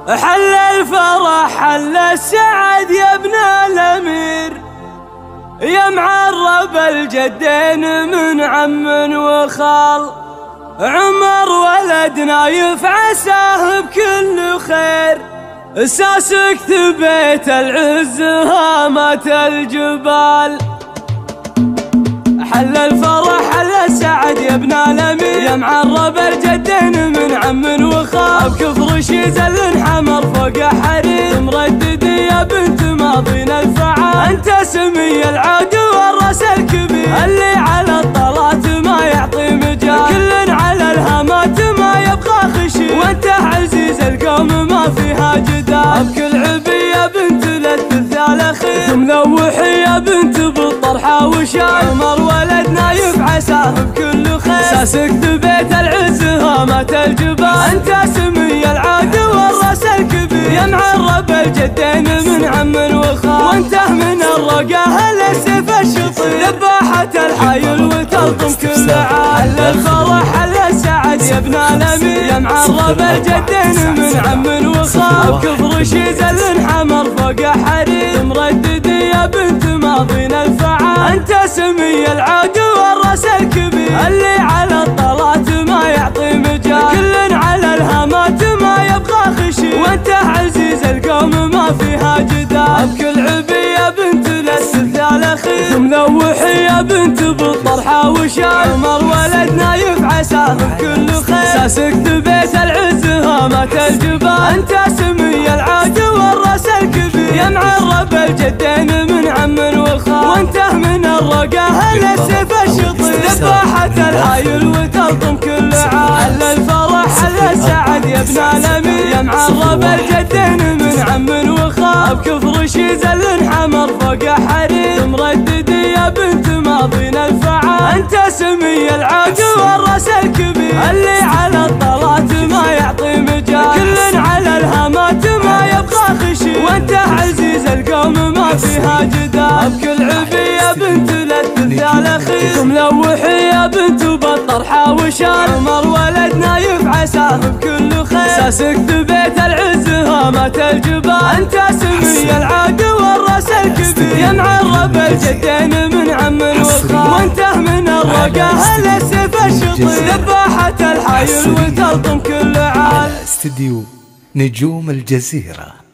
حل الفرح حل السعد يا ابن الأمير، يا معرب الجدين من عم وخال. عمر ولدنا يفعساه بكل خير، اساسك ثبيت العز هامات الجبال. حل الفرح حل السعد يا ابن الأمير، يا معرب الجدين من عم وخال. بكفر شيزل حمر فوق حرير، مردد يا بنت ماضينا الفعال. انت سمي العود والراس الكبير، اللي على الطلات ما يعطي مجال. كل على الهامات ما يبقى خشي، وانت عزيز القوم ما فيها جدال. بكل عبي يا بنت للثلث الاخير، ملوحي يا بنت بالطرحه وشال. عمر ولدنا يفعساه بكل خير، اساسك ثبيت العز هامات الجبال. انت سمي العود والراس الكبير، يا معرب الجدين من عم وخال. وانت من الرقاه للسيف الشطير، ذباحة الحايل وتلطم كل عال. الفرح حل السعد يا ابن الأمير، يا معرب الجدين من عم وخال. كفر شيزل حمر فوق حرير، مردد يا بنت ماضينا الفعال. انت سمي العود والراس الكبير، اللي على الطلات ما يعطي مجال. كل على الهامات ما يبقى خشي، وانت عزيز القوم ما فيها جدال. بكل عبي يا بنت للثلث الاخير، ملوحي يا بنت بالطرحه وشال. عمر ولدنا يفعساه بكل خير، اساسك ثبيت العز هامات الجبال. انت سمي العود والراس الكبير، يا معرب الجدين من عم وخال. وانت من الرقاه للسيف الشطير، ذباحة الحايل وتلطم كل عال. الفرح حل السعد يا ابن الأمير، يا معرب الجدين من عم وخال. بكفر شيزل حمر فوق حرير، مردد يا بنت ماضينا الفعال. انت سمي العود والراس الكبير، اللي على الطلات ما يعطي مجال. كل على الهامات ما يبقى خشي، وانت عزيز القوم ما فيها جدال. بكل عبي يا بنت للثلث الاخير، ملوحي يا بنت بالطرحه وشال. عمر ولدنا يفعساه بكل خير، اساسك ثبيت العز هامات الجبال. انت سمي العود والراس الكبير، يا معرب الجدين من عم وخال. وانت من الرقاه للسيف الشطير، ذباحة الحايل وتلطم كل عال. استديو نجوم الجزيرة.